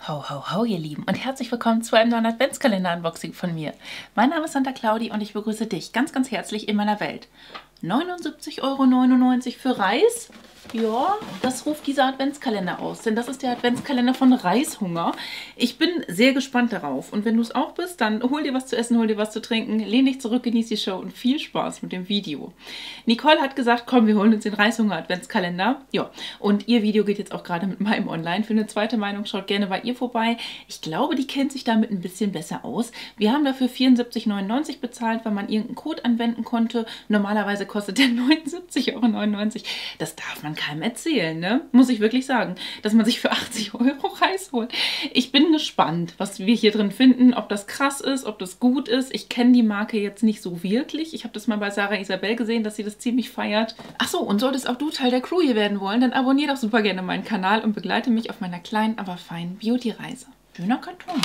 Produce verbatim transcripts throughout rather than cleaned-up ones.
Ho, ho, ho, ihr Lieben, und herzlich willkommen zu einem neuen Adventskalender-Unboxing von mir. Mein Name ist Santa Claudi und ich begrüße dich ganz, ganz herzlich in meiner Welt. neunundsiebzig Euro neunundneunzig für Reis? Ja, das ruft dieser Adventskalender aus, denn das ist der Adventskalender von Reishunger. Ich bin sehr gespannt darauf und wenn du es auch bist, dann hol dir was zu essen, hol dir was zu trinken, lehn dich zurück, genieß die Show und viel Spaß mit dem Video. Nicole hat gesagt, komm, wir holen uns den Reishunger Adventskalender. Ja, und ihr Video geht jetzt auch gerade mit meinem online. Für eine zweite Meinung schaut gerne bei ihr vorbei. Ich glaube, die kennt sich damit ein bisschen besser aus. Wir haben dafür vierundsiebzig neunundneunzig bezahlt, weil man irgendeinen Code anwenden konnte. Normalerweise kostet der neunundsiebzig Euro neunundneunzig. Das darf man keinem erzählen, ne? Muss ich wirklich sagen, dass man sich für achtzig Euro Reis holt. Ich bin gespannt, was wir hier drin finden, ob das krass ist, ob das gut ist. Ich kenne die Marke jetzt nicht so wirklich. Ich habe das mal bei Sarah Isabel gesehen, dass sie das ziemlich feiert. Achso, und solltest auch du Teil der Crew hier werden wollen, dann abonniere doch super gerne meinen Kanal und begleite mich auf meiner kleinen, aber feinen Beauty-Reise. Schöner Karton.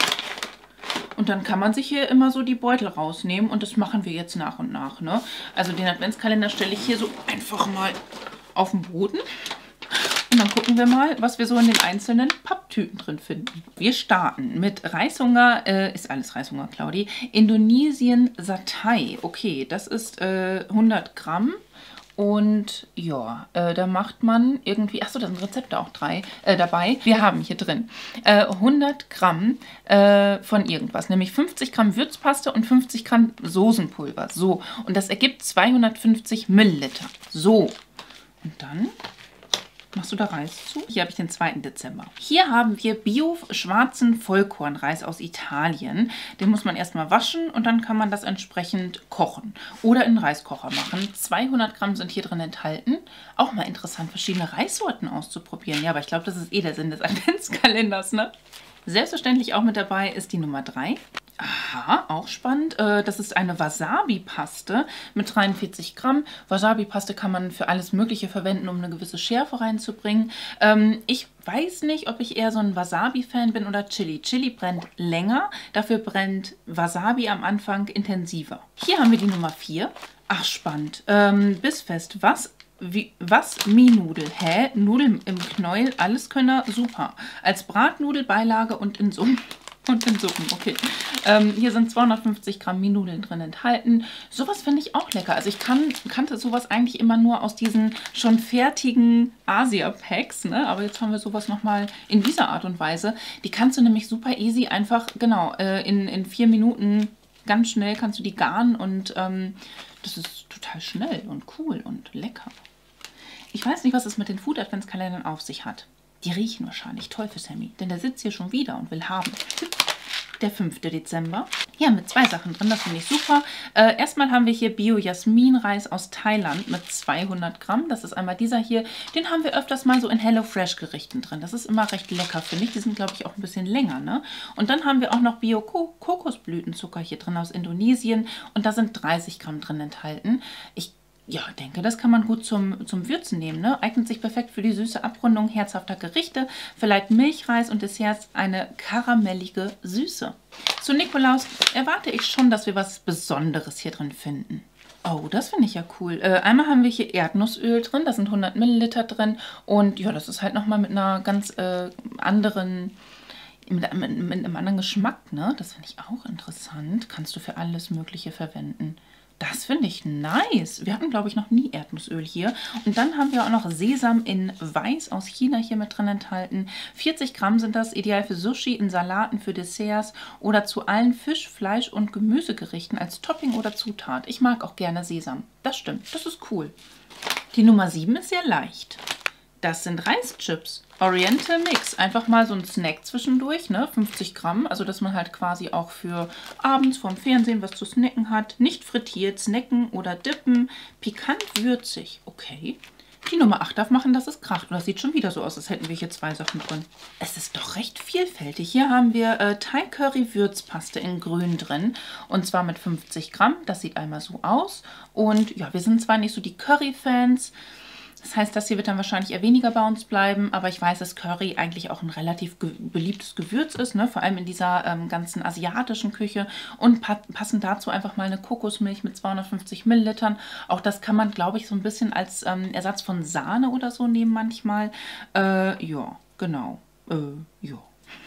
Und dann kann man sich hier immer so die Beutel rausnehmen und das machen wir jetzt nach und nach, ne? Also den Adventskalender stelle ich hier so einfach mal auf den Boden. Und dann gucken wir mal, was wir so in den einzelnen Papptüten drin finden. Wir starten mit Reishunger, äh, ist alles Reishunger, Claudi. Indonesien Satay. Okay, das ist äh, hundert Gramm. Und ja, äh, da macht man irgendwie, achso, da sind Rezepte auch drei äh, dabei. Wir haben hier drin äh, hundert Gramm äh, von irgendwas, nämlich fünfzig Gramm Würzpaste und fünfzig Gramm Soßenpulver. So, und das ergibt zweihundertfünfzig Milliliter. So, und dann machst du da Reis zu? Hier habe ich den zweiten Dezember. Hier haben wir Bio-schwarzen Vollkornreis aus Italien. Den muss man erstmal waschen und dann kann man das entsprechend kochen oder in einen Reiskocher machen. zweihundert Gramm sind hier drin enthalten. Auch mal interessant, verschiedene Reissorten auszuprobieren. Ja, aber ich glaube, das ist eh der Sinn des Adventskalenders, ne? Selbstverständlich auch mit dabei ist die Nummer drei. Aha, auch spannend. Das ist eine Wasabi-Paste mit dreiundvierzig Gramm. Wasabi-Paste kann man für alles Mögliche verwenden, um eine gewisse Schärfe reinzubringen. Ich weiß nicht, ob ich eher so ein Wasabi-Fan bin oder Chili. Chili brennt länger, dafür brennt Wasabi am Anfang intensiver. Hier haben wir die Nummer vier. Ach, spannend. Ähm, Bissfest. Was? Wie, was? Mie-Nudel. Hä? Nudeln im Knäuel? Alleskönner? Super. Als Bratnudelbeilage und in Suppen. Und in Suppen, okay. Ähm, hier sind zweihundertfünfzig Gramm Mie-Nudeln drin enthalten. Sowas finde ich auch lecker. Also ich kann, kannte sowas eigentlich immer nur aus diesen schon fertigen Asia-Packs, ne? Aber jetzt haben wir sowas nochmal in dieser Art und Weise. Die kannst du nämlich super easy einfach, genau, äh, in, in vier Minuten ganz schnell kannst du die garen und ähm, das ist total schnell und cool und lecker. Ich weiß nicht, was es mit den Food-Adventskalendern auf sich hat. Die riechen wahrscheinlich toll für Sammy, denn der sitzt hier schon wieder und will haben. Der fünfte Dezember. Hier haben wir zwei Sachen drin, das finde ich super. Äh, erstmal haben wir hier Bio-Jasmin-Reis aus Thailand mit zweihundert Gramm. Das ist einmal dieser hier. Den haben wir öfters mal so in HelloFresh-Gerichten drin. Das ist immer recht lecker, finde ich. Die sind, glaube ich, auch ein bisschen länger, ne? Und dann haben wir auch noch Bio-Kokosblütenzucker hier drin aus Indonesien. Und da sind dreißig Gramm drin enthalten. Ich Ja, denke, das kann man gut zum, zum Würzen nehmen, ne? Eignet sich perfekt für die süße Abrundung herzhafter Gerichte, verleiht Milchreis und Desserts eine karamellige Süße. Zu Nikolaus erwarte ich schon, dass wir was Besonderes hier drin finden. Oh, das finde ich ja cool. Äh, einmal haben wir hier Erdnussöl drin, da sind hundert Milliliter drin und ja, das ist halt nochmal mit einer ganz äh, anderen... Mit, mit, mit einem anderen Geschmack, ne? Das finde ich auch interessant. Kannst du für alles Mögliche verwenden. Das finde ich nice. Wir hatten, glaube ich, noch nie Erdnussöl hier. Und dann haben wir auch noch Sesam in Weiß aus China hier mit drin enthalten. vierzig Gramm sind das, ideal für Sushi, in Salaten, für Desserts oder zu allen Fisch-, Fleisch- und Gemüsegerichten als Topping oder Zutat. Ich mag auch gerne Sesam. Das stimmt, das ist cool. Die Nummer sieben ist sehr leicht. Das sind Reischips. Oriental Mix. Einfach mal so ein Snack zwischendurch, ne? fünfzig Gramm. Also, dass man halt quasi auch für abends vorm Fernsehen was zu snacken hat. Nicht frittiert, snacken oder dippen. Pikant würzig. Okay. Die Nummer acht darf machen, dass es kracht. Und das sieht schon wieder so aus, als hätten wir hier zwei Sachen drin. Es ist doch recht vielfältig. Hier haben wir äh, Thai Curry Würzpaste in Grün drin. Und zwar mit fünfzig Gramm. Das sieht einmal so aus. Und ja, wir sind zwar nicht so die Curry-Fans. Das heißt, das hier wird dann wahrscheinlich eher weniger bei uns bleiben, aber ich weiß, dass Curry eigentlich auch ein relativ ge beliebtes Gewürz ist, ne? Vor allem in dieser ähm, ganzen asiatischen Küche. Und pa passend dazu einfach mal eine Kokosmilch mit zweihundertfünfzig Millilitern. Auch das kann man, glaube ich, so ein bisschen als ähm, Ersatz von Sahne oder so nehmen manchmal. Äh, ja, genau. Äh, ja.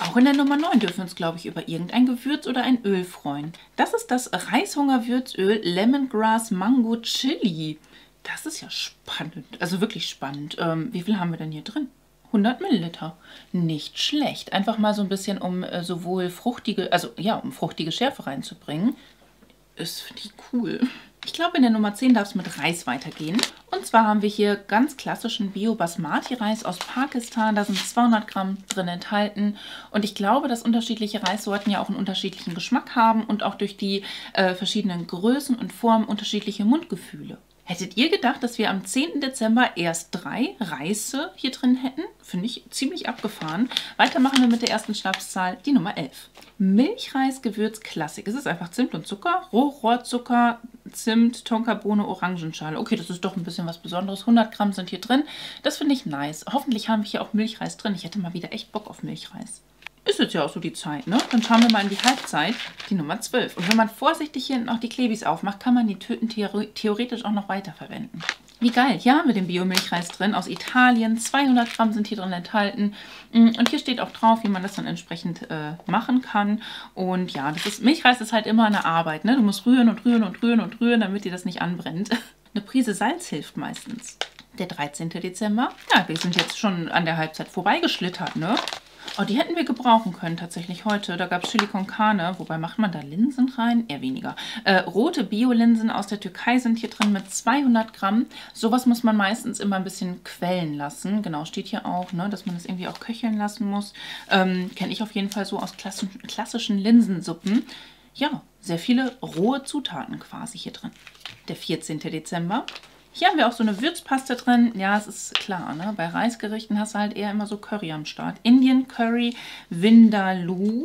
Auch in der Nummer neun dürfen wir uns, glaube ich, über irgendein Gewürz oder ein Öl freuen. Das ist das Reishungerwürzöl Lemongrass Mango Chili. Das ist ja spannend, also wirklich spannend. Ähm, wie viel haben wir denn hier drin? hundert Milliliter. Nicht schlecht. Einfach mal so ein bisschen, um äh, sowohl fruchtige, also ja, um fruchtige Schärfe reinzubringen. Ist, finde ich, cool. Ich glaube, in der Nummer zehn darf es mit Reis weitergehen. Und zwar haben wir hier ganz klassischen Bio-Basmati-Reis aus Pakistan. Da sind zweihundert Gramm drin enthalten. Und ich glaube, dass unterschiedliche Reissorten ja auch einen unterschiedlichen Geschmack haben und auch durch die äh, verschiedenen Größen und Formen unterschiedliche Mundgefühle. Hättet ihr gedacht, dass wir am zehnten Dezember erst drei Reise hier drin hätten? Finde ich ziemlich abgefahren. Weiter machen wir mit der ersten Schnapszahl, die Nummer elf. Milchreis-Gewürz Klassik. Es ist einfach Zimt und Zucker, Rohrohrzucker, Zimt, Tonkabohne, Orangenschale. Okay, das ist doch ein bisschen was Besonderes. hundert Gramm sind hier drin. Das finde ich nice. Hoffentlich haben wir hier auch Milchreis drin. Ich hätte mal wieder echt Bock auf Milchreis. Ist jetzt ja auch so die Zeit, ne? Dann schauen wir mal in die Halbzeit, die Nummer zwölf. Und wenn man vorsichtig hier hinten auch die Klebis aufmacht, kann man die Tüten theoretisch auch noch weiterverwenden. Wie geil, hier haben wir den Bio-Milchreis drin aus Italien. zweihundert Gramm sind hier drin enthalten. Und hier steht auch drauf, wie man das dann entsprechend äh, machen kann. Und ja, das ist, Milchreis ist halt immer eine Arbeit, ne? Du musst rühren und rühren und rühren und rühren, damit dir das nicht anbrennt. Eine Prise Salz hilft meistens. Der dreizehnte Dezember. Ja, wir sind jetzt schon an der Halbzeit vorbeigeschlittert, ne? Oh, die hätten wir gebrauchen können tatsächlich heute. Da gab es Chili con Carne. Wobei, macht man da Linsen rein? Eher weniger. Äh, rote Bio-Linsen aus der Türkei sind hier drin mit zweihundert Gramm. Sowas muss man meistens immer ein bisschen quellen lassen. Genau, steht hier auch, ne, dass man das irgendwie auch köcheln lassen muss. Ähm, Kenne ich auf jeden Fall so aus klassischen, klassischen Linsensuppen. Ja, sehr viele rohe Zutaten quasi hier drin. Der vierzehnte Dezember. Hier haben wir auch so eine Würzpaste drin. Ja, es ist klar, ne? Bei Reisgerichten hast du halt eher immer so Curry am Start. Indian Curry Vindaloo.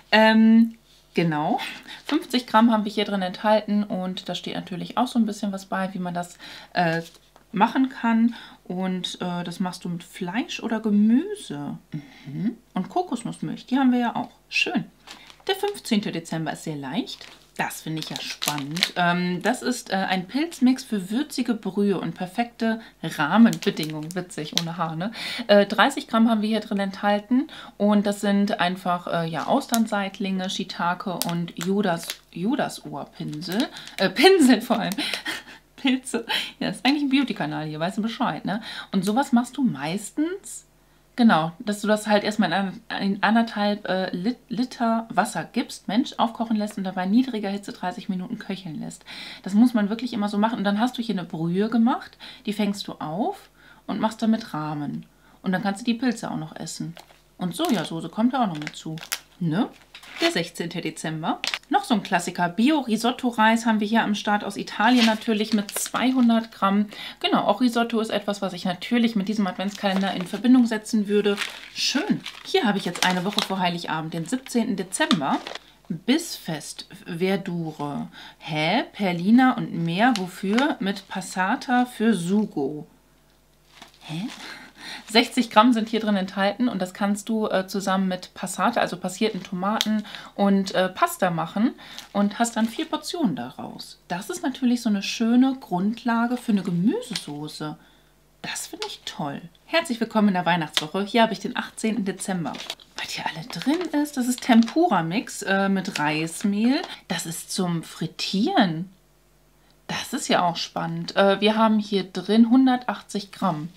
Ähm, genau. fünfzig Gramm haben wir hier drin enthalten. Und da steht natürlich auch so ein bisschen was bei, wie man das äh, machen kann. Und äh, das machst du mit Fleisch oder Gemüse. Mhm. Und Kokosnussmilch, die haben wir ja auch. Schön. Der fünfzehnte Dezember ist sehr leicht. Das finde ich ja spannend. Ähm, das ist äh, ein Pilzmix für würzige Brühe und perfekte Rahmenbedingungen. Witzig, ohne Haar, ne? Äh, dreißig Gramm haben wir hier drin enthalten. Und das sind einfach äh, ja, Austernseitlinge, Shiitake und Judas, Judasohrpinsel. Äh, Pinsel vor allem. Pilze. Ja, ist eigentlich ein Beauty-Kanal hier, weißt du Bescheid, ne? Und sowas machst du meistens... Genau, dass du das halt erstmal in, in anderthalb äh, Lit Liter Wasser gibst, Mensch, aufkochen lässt und dabei niedriger Hitze dreißig Minuten köcheln lässt. Das muss man wirklich immer so machen. Und dann hast du hier eine Brühe gemacht, die fängst du auf und machst damit Rahmen. Und dann kannst du die Pilze auch noch essen. Und Sojasauce kommt da auch noch mit zu. Ne? Der sechzehnte Dezember. Noch so ein Klassiker. Bio-Risotto-Reis haben wir hier am Start aus Italien natürlich mit zweihundert Gramm. Genau, auch Risotto ist etwas, was ich natürlich mit diesem Adventskalender in Verbindung setzen würde. Schön. Hier habe ich jetzt eine Woche vor Heiligabend, den siebzehnten Dezember. Bissfest Verdure. Hä? Perlina und mehr. Wofür? Mit Passata für Sugo. Hä? sechzig Gramm sind hier drin enthalten und das kannst du äh, zusammen mit Passata, also passierten Tomaten und äh, Pasta machen und hast dann vier Portionen daraus. Das ist natürlich so eine schöne Grundlage für eine Gemüsesoße. Das finde ich toll. Herzlich willkommen in der Weihnachtswoche. Hier habe ich den achtzehnten Dezember. Was hier alle drin ist, das ist Tempura-Mix äh, mit Reismehl. Das ist zum Frittieren. Das ist ja auch spannend. Äh, wir haben hier drin hundertachtzig Gramm.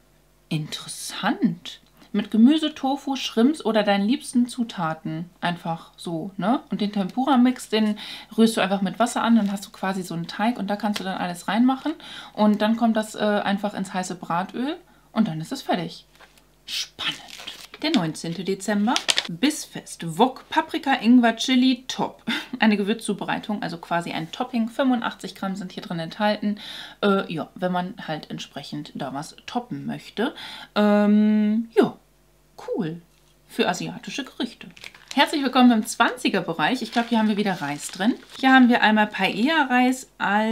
Interessant. Mit Gemüse, Tofu, Shrimps oder deinen liebsten Zutaten. Einfach so, ne? Und den Tempura-Mix, den rührst du einfach mit Wasser an. Dann hast du quasi so einen Teig und da kannst du dann alles reinmachen. Und dann kommt das äh, einfach ins heiße Bratöl und dann ist es fertig. Spannend. Der neunzehnte Dezember. Bissfest. Wok, Paprika, Ingwer, Chili, Top. Eine Gewürzzubereitung, also quasi ein Topping. fünfundachtzig Gramm sind hier drin enthalten. Äh, ja, wenn man halt entsprechend da was toppen möchte. Ähm, ja, cool. Für asiatische Gerichte. Herzlich willkommen im zwanziger-Bereich. Ich glaube, hier haben wir wieder Reis drin. Hier haben wir einmal Paella-Reis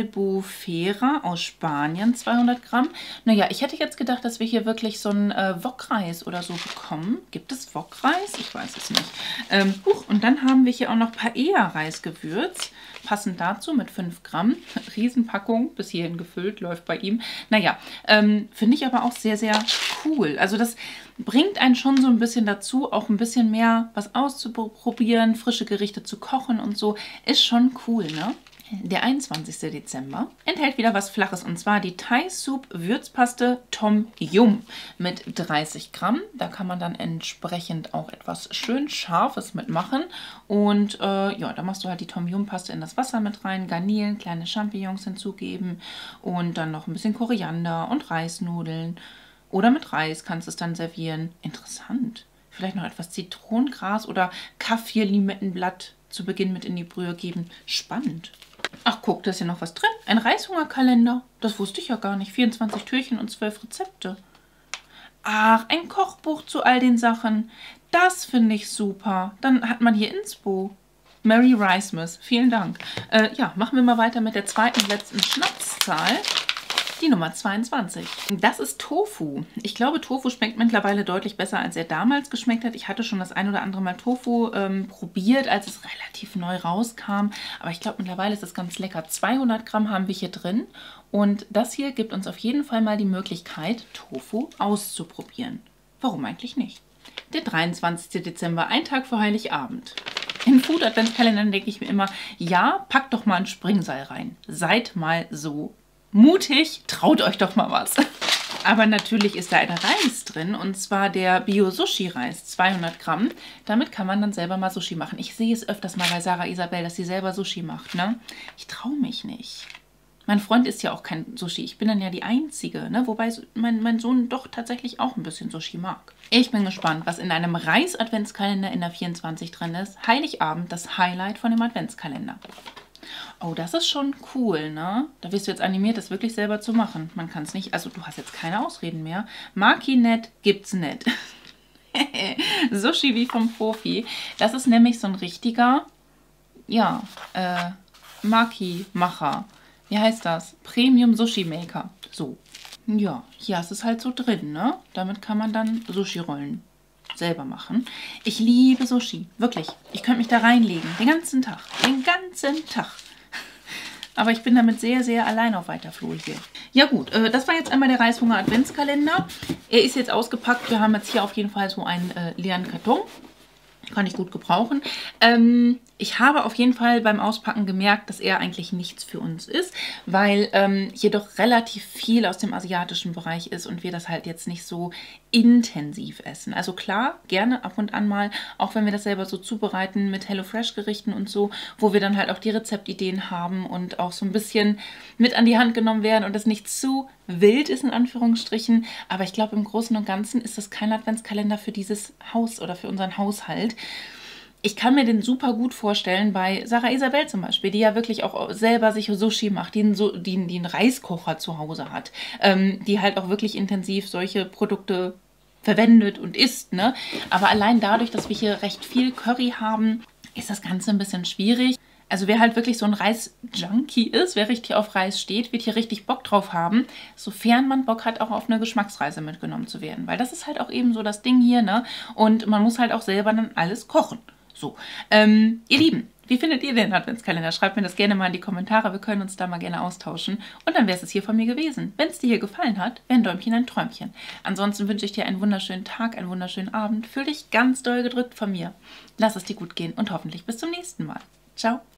Albufera aus Spanien, zweihundert Gramm. Naja, ich hätte jetzt gedacht, dass wir hier wirklich so einen äh, Wok-Reis oder so bekommen. Gibt es Wok-Reis? Ich weiß es nicht. Ähm, huch, und dann haben wir hier auch noch Paella-Reisgewürz. passend dazu mit fünf Gramm. Riesenpackung, bis hierhin gefüllt, läuft bei ihm. Naja, ähm, finde ich aber auch sehr, sehr cool. Also das bringt einen schon so ein bisschen dazu, auch ein bisschen mehr was auszuprobieren, frische Gerichte zu kochen und so. Ist schon cool, ne? Der einundzwanzigste Dezember enthält wieder was Flaches, und zwar die Thai Soup Würzpaste Tom Yum mit dreißig Gramm. Da kann man dann entsprechend auch etwas schön Scharfes mitmachen. Und äh, ja, da machst du halt die Tom Yum Paste in das Wasser mit rein, garnieren, kleine Champignons hinzugeben und dann noch ein bisschen Koriander und Reisnudeln. Oder mit Reis kannst du es dann servieren. Interessant. Vielleicht noch etwas Zitronengras oder Kaffee-Limettenblatt zu Beginn mit in die Brühe geben. Spannend. Ach, guck, da ist ja noch was drin. Ein Reishungerkalender. Das wusste ich ja gar nicht. vierundzwanzig Türchen und zwölf Rezepte. Ach, ein Kochbuch zu all den Sachen. Das finde ich super. Dann hat man hier Inspo. Mary Ricemas. Vielen Dank. Äh, ja, machen wir mal weiter mit der zweiten und letzten Schnapszahl. Die Nummer zweiundzwanzig. Das ist Tofu. Ich glaube, Tofu schmeckt mittlerweile deutlich besser, als er damals geschmeckt hat. Ich hatte schon das ein oder andere Mal Tofu ähm, probiert, als es relativ neu rauskam. Aber ich glaube, mittlerweile ist es ganz lecker. zweihundert Gramm haben wir hier drin. Und das hier gibt uns auf jeden Fall mal die Möglichkeit, Tofu auszuprobieren. Warum eigentlich nicht? Der dreiundzwanzigste Dezember, ein Tag vor Heiligabend. In Food-Adventskalendern denke ich mir immer, ja, packt doch mal ein Springseil rein. Seid mal so mutig, traut euch doch mal was. Aber natürlich ist da ein Reis drin, und zwar der Bio-Sushi-Reis, zweihundert Gramm. Damit kann man dann selber mal Sushi machen. Ich sehe es öfters mal bei Sarah Isabel, dass sie selber Sushi macht, ne? Ich traue mich nicht. Mein Freund isst ja auch kein Sushi. Ich bin dann ja die Einzige, ne? Wobei mein, mein Sohn doch tatsächlich auch ein bisschen Sushi mag. Ich bin gespannt, was in einem Reis-Adventskalender in der vierundzwanzig drin ist. Heiligabend, das Highlight von dem Adventskalender. Oh, das ist schon cool, ne? Da wirst du jetzt animiert, das wirklich selber zu machen. Man kann es nicht, also du hast jetzt keine Ausreden mehr. Maki-Net gibt's nicht. Sushi wie vom Profi. Das ist nämlich so ein richtiger, ja, äh, Maki-Macher. Wie heißt das? Premium Sushi Maker. So. Ja, hier ist es halt so drin, ne? Damit kann man dann Sushi-Rollen selber machen. Ich liebe Sushi, wirklich. Ich könnte mich da reinlegen, den ganzen Tag, den ganzen Tag. Aber ich bin damit sehr, sehr allein auf weiter Flur hier. Ja gut, äh, das war jetzt einmal der Reishunger Adventskalender. Er ist jetzt ausgepackt. Wir haben jetzt hier auf jeden Fall so einen äh, leeren Karton. Kann ich gut gebrauchen. Ähm, ich habe auf jeden Fall beim Auspacken gemerkt, dass er eigentlich nichts für uns ist, weil ähm, hier doch relativ viel aus dem asiatischen Bereich ist und wir das halt jetzt nicht so intensiv essen. Also klar, gerne ab und an mal, auch wenn wir das selber so zubereiten mit HelloFresh-Gerichten und so, wo wir dann halt auch die Rezeptideen haben und auch so ein bisschen mit an die Hand genommen werden und das nicht zu wild ist, in Anführungsstrichen. Aber ich glaube, im Großen und Ganzen ist das kein Adventskalender für dieses Haus oder für unseren Haushalt. Ich kann mir den super gut vorstellen bei Sarah Isabel zum Beispiel, die ja wirklich auch selber sich Sushi macht, die einen, so, die, die einen Reiskocher zu Hause hat, ähm, die halt auch wirklich intensiv solche Produkte verwendet und isst, ne? Aber allein dadurch, dass wir hier recht viel Curry haben, ist das Ganze ein bisschen schwierig. Also wer halt wirklich so ein Reis-Junkie ist, wer richtig auf Reis steht, wird hier richtig Bock drauf haben, sofern man Bock hat, auch auf eine Geschmacksreise mitgenommen zu werden. Weil das ist halt auch eben so das Ding hier, ne? Und man muss halt auch selber dann alles kochen. So, ähm, ihr Lieben, wie findet ihr den Adventskalender? Schreibt mir das gerne mal in die Kommentare, wir können uns da mal gerne austauschen. Und dann wäre es hier von mir gewesen. Wenn es dir hier gefallen hat, wäre ein Däumchen ein Träumchen. Ansonsten wünsche ich dir einen wunderschönen Tag, einen wunderschönen Abend. Fühl dich ganz doll gedrückt von mir. Lass es dir gut gehen und hoffentlich bis zum nächsten Mal. Ciao.